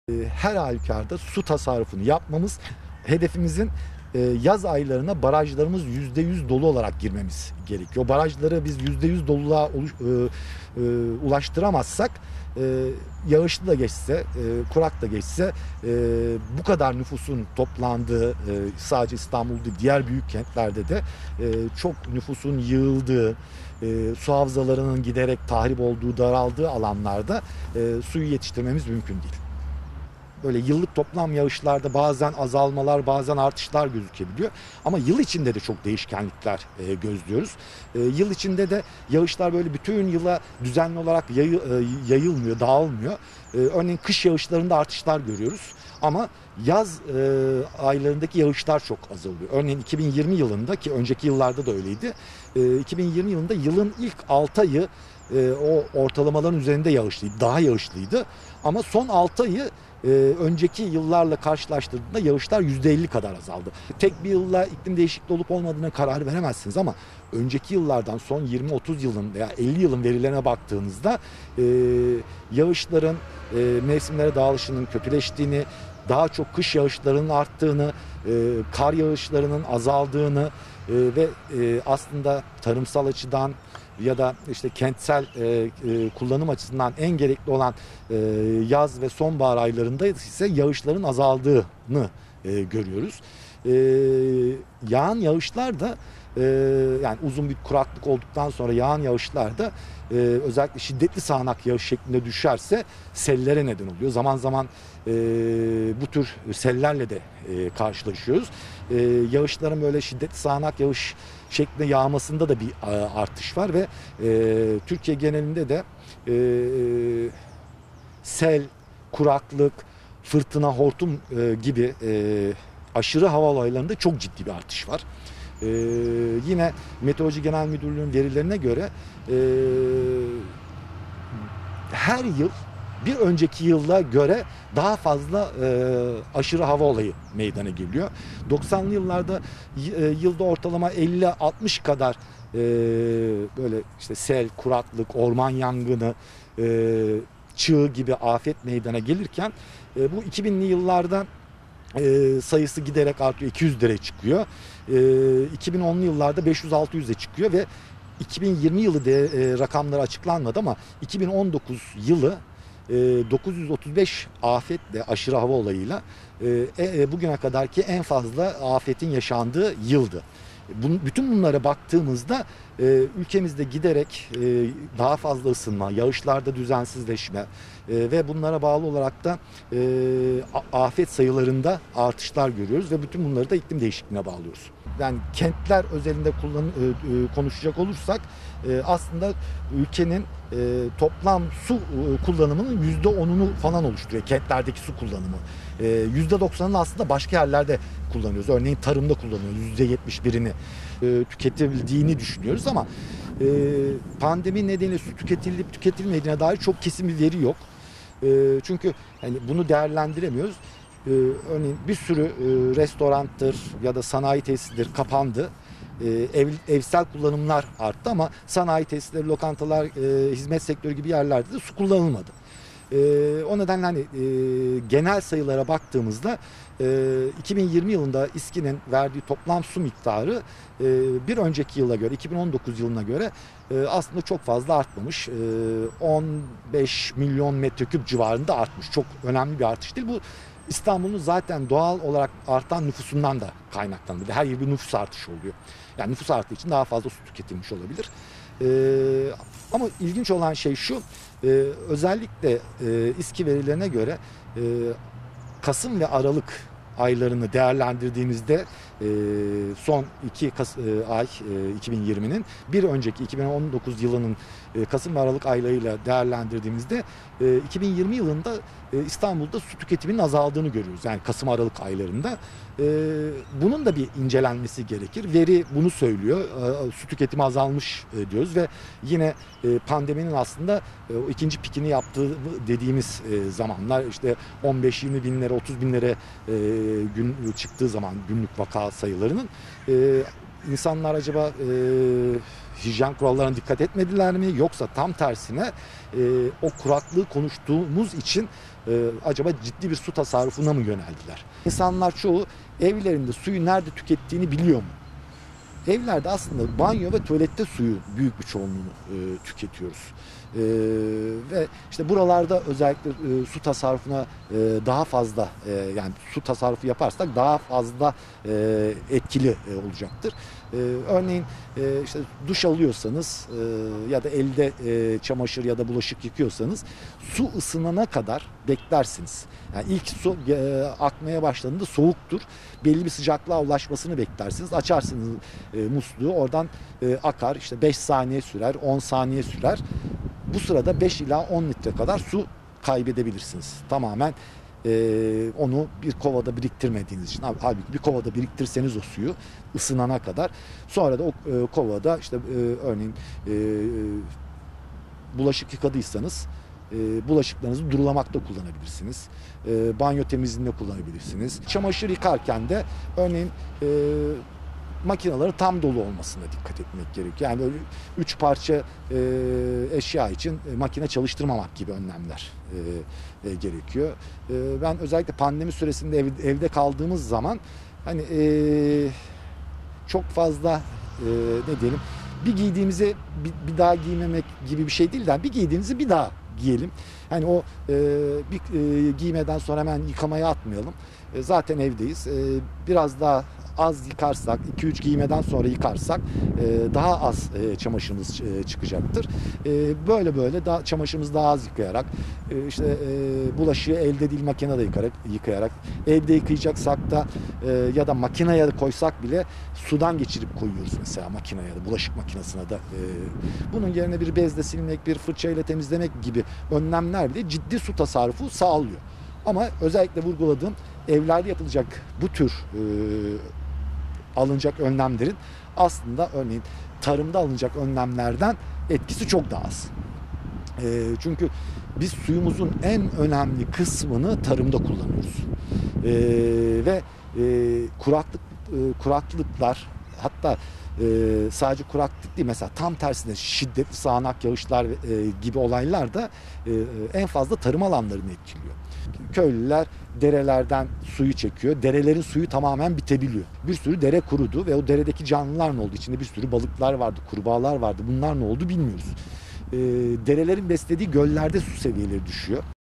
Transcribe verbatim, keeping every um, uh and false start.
Her halükarda su tasarrufunu yapmamız, hedefimizin yaz aylarına barajlarımız yüzde yüz dolu olarak girmemiz gerekiyor. Barajları biz yüzde yüz doluluğa ulaştıramazsak, yağışlı da geçse, kurak da geçse, bu kadar nüfusun toplandığı, sadece İstanbul değil diğer büyük kentlerde de çok nüfusun yığıldığı, su havzalarının giderek tahrip olduğu, daraldığı alanlarda suyu yetiştirmemiz mümkün değil. Böyle yıllık toplam yağışlarda bazen azalmalar, bazen artışlar gözükebiliyor. Ama yıl içinde de çok değişkenlikler e, gözlüyoruz. E, yıl içinde de yağışlar böyle bütün yıla düzenli olarak yayı, e, yayılmıyor, dağılmıyor. E, örneğin kış yağışlarında artışlar görüyoruz. Ama yaz e, aylarındaki yağışlar çok azalıyor. Örneğin iki bin yirmi yılında, ki önceki yıllarda da öyleydi. E, iki bin yirmi yılında yılın ilk altı ayı e, o ortalamaların üzerinde yağışlıydı, daha yağışlıydı. Ama son altı ayı Ee, önceki yıllarla karşılaştırdığında yağışlar yüzde elli kadar azaldı. Tek bir yılla iklim değişikliği olup olmadığına karar veremezsiniz ama önceki yıllardan son yirmi otuz yılın veya elli yılın verilerine baktığınızda e, yağışların e, mevsimlere dağılışının kötüleştiğini, daha çok kış yağışlarının arttığını, e, kar yağışlarının azaldığını e, ve e, aslında tarımsal açıdan ya da işte kentsel e, e, kullanım açısından en gerekli olan e, yaz ve sonbahar aylarında ise yağışların azaldığını e, görüyoruz. E, yağan yağışlar da e, yani uzun bir kuraklık olduktan sonra yağan yağışlar da e, özellikle şiddetli sağanak yağış şeklinde düşerse sellere neden oluyor. Zaman zaman e, bu tür sellerle de e, karşılaşıyoruz. E, yağışların böyle şiddetli sağanak yağış şeklinde yağmasında da bir artış var ve e, Türkiye genelinde de e, sel, kuraklık, fırtına, hortum e, gibi e, aşırı hava olaylarında çok ciddi bir artış var. E, yine Meteoroloji Genel Müdürlüğü'nün verilerine göre e, her yıl bir önceki yıla göre daha fazla e, aşırı hava olayı meydana geliyor. doksanlı yıllarda e, yılda ortalama elli altmış kadar e, böyle işte sel, kuraklık, orman yangını, e, çığ gibi afet meydana gelirken e, bu iki binli yıllarda e, sayısı giderek artıyor, iki yüzlere çıkıyor. E, iki bin onlu yıllarda beş yüz altı yüze çıkıyor ve iki bin yirmi yılı de e, rakamları açıklanmadı ama iki bin on dokuz yılı dokuz yüz otuz beş afetle, aşırı hava olayıyla bugüne kadarki en fazla afetin yaşandığı yıldı. Bütün bunlara baktığımızda ülkemizde giderek daha fazla ısınma, yağışlarda düzensizleşme ve bunlara bağlı olarak da afet sayılarında artışlar görüyoruz ve bütün bunları da iklim değişikliğine bağlıyoruz. Yani kentler özelinde kullan, konuşacak olursak aslında ülkenin toplam su kullanımının yüzde onunu falan oluşturuyor kentlerdeki su kullanımı. yüzde doksanını aslında başka yerlerde kullanıyoruz. Örneğin tarımda kullanıyoruz. yüzde yetmiş birini tüketildiğini düşünüyoruz ama pandemi nedeniyle su tüketilip tüketilmediğine dair çok kesin bir veri yok. Çünkü hani bunu değerlendiremiyoruz. Ee, örneğin bir sürü e, restoranttır ya da sanayi tesisleri kapandı. Ee, ev, evsel kullanımlar arttı ama sanayi tesisleri, lokantalar, e, hizmet sektörü gibi yerlerde de su kullanılmadı. Ee, o nedenle hani e, genel sayılara baktığımızda e, iki bin yirmi yılında İSKİ'nin verdiği toplam su miktarı e, bir önceki yıla göre, iki bin on dokuz yılına göre e, aslında çok fazla artmamış. E, on beş milyon metreküp civarında artmış. Çok önemli bir artış değil. Bu İstanbul'un zaten doğal olarak artan nüfusundan da kaynaklanıyor. Her yıl bir nüfus artışı oluyor. Yani nüfus arttığı için daha fazla su tüketilmiş olabilir. Ee, ama ilginç olan şey şu, e, özellikle e, İSKİ verilerine göre e, Kasım ve Aralık aylarını değerlendirdiğimizde e, son iki e, ay e, iki bin yirminin bir önceki iki bin on dokuz yılının e, Kasım ve Aralık aylarıyla değerlendirdiğimizde e, iki bin yirmi yılında e, İstanbul'da su tüketiminin azaldığını görüyoruz. Yani Kasım Aralık aylarında. E, bunun da bir incelenmesi gerekir. Veri bunu söylüyor. E, su tüketimi azalmış e, diyoruz ve yine e, pandeminin aslında e, o ikinci pikini yaptığı dediğimiz e, zamanlar işte on beş yirmi binlere, otuz binlere e, gün çıktığı zaman günlük vaka sayılarının e, insanlar acaba e, hijyen kurallarına dikkat etmediler mi, yoksa tam tersine e, o kuraklığı konuştuğumuz için e, e, acaba ciddi bir su tasarrufuna mı yöneldiler? İnsanlar çoğu evlerinde suyu nerede tükettiğini biliyor mu? Evlerde aslında banyo ve tuvalette suyu büyük bir çoğunluğunu e, tüketiyoruz. E, ve işte buralarda özellikle e, su tasarrufuna e, daha fazla e, yani su tasarrufu yaparsak daha fazla e, etkili e, olacaktır. E, örneğin e, işte duş alıyorsanız e, ya da elde e, çamaşır ya da bulaşık yıkıyorsanız su ısınana kadar beklersiniz. Yani ilk su e, akmaya başladığında soğuktur. Belli bir sıcaklığa ulaşmasını beklersiniz. Açarsınız e, musluğu, oradan e, akar. İşte beş saniye sürer, on saniye sürer. Bu sırada beş ila on litre kadar su kaybedebilirsiniz. Tamamen e, onu bir kovada biriktirmediğiniz için. Halbuki bir kovada biriktirseniz o suyu ısınana kadar, sonra da o e, kovada işte e, örneğin e, bulaşık yıkadıysanız e, bulaşıklarınızı durulamakta kullanabilirsiniz. E, banyo temizliğinde kullanabilirsiniz. Çamaşır yıkarken de örneğin e, makinaların tam dolu olmasına dikkat etmek gerekiyor. Yani böyle üç parça e, eşya için e, makine çalıştırmamak gibi önlemler e, e, gerekiyor. E, ben özellikle pandemi süresinde ev, evde kaldığımız zaman hani e, çok fazla e, ne diyelim, bir giydiğimizi bir, bir daha giymemek gibi bir şey değil de bir giydiğimizi bir daha giyelim. Hani o e, bir e, giymeden sonra hemen yıkamaya atmayalım. E, zaten evdeyiz. E, biraz daha az yıkarsak, iki üç giymeden sonra yıkarsak e, daha az e, çamaşırımız e, çıkacaktır. E, böyle böyle daha, çamaşırımızı daha az yıkayarak, e, işte e, bulaşığı elde değil makinede yıkayarak, yıkayarak evde yıkayacaksak da e, ya da makineye koysak bile sudan geçirip koyuyoruz mesela makineye de, bulaşık makinesine de. E, bunun yerine bir bezle silmek, bir fırçayla temizlemek gibi önlemler bile ciddi su tasarrufu sağlıyor. Ama özellikle vurguladığım evlerde yapılacak bu tür e, alınacak önlemlerin aslında örneğin tarımda alınacak önlemlerden etkisi çok daha az. E, çünkü biz suyumuzun en önemli kısmını tarımda kullanıyoruz. E, ve e, kuraklık e, kuraklıklar, hatta e, sadece kuraklık değil, mesela tam tersine şiddetli sağanak yağışlar e, gibi olaylar da e, en fazla tarım alanlarını etkiliyor. Köylüler derelerden suyu çekiyor. Derelerin suyu tamamen bitebiliyor. Bir sürü dere kurudu ve o deredeki canlılar ne oldu? İçinde bir sürü balıklar vardı, kurbağalar vardı. Bunlar ne oldu bilmiyoruz. E, derelerin beslediği göllerde su seviyeleri düşüyor.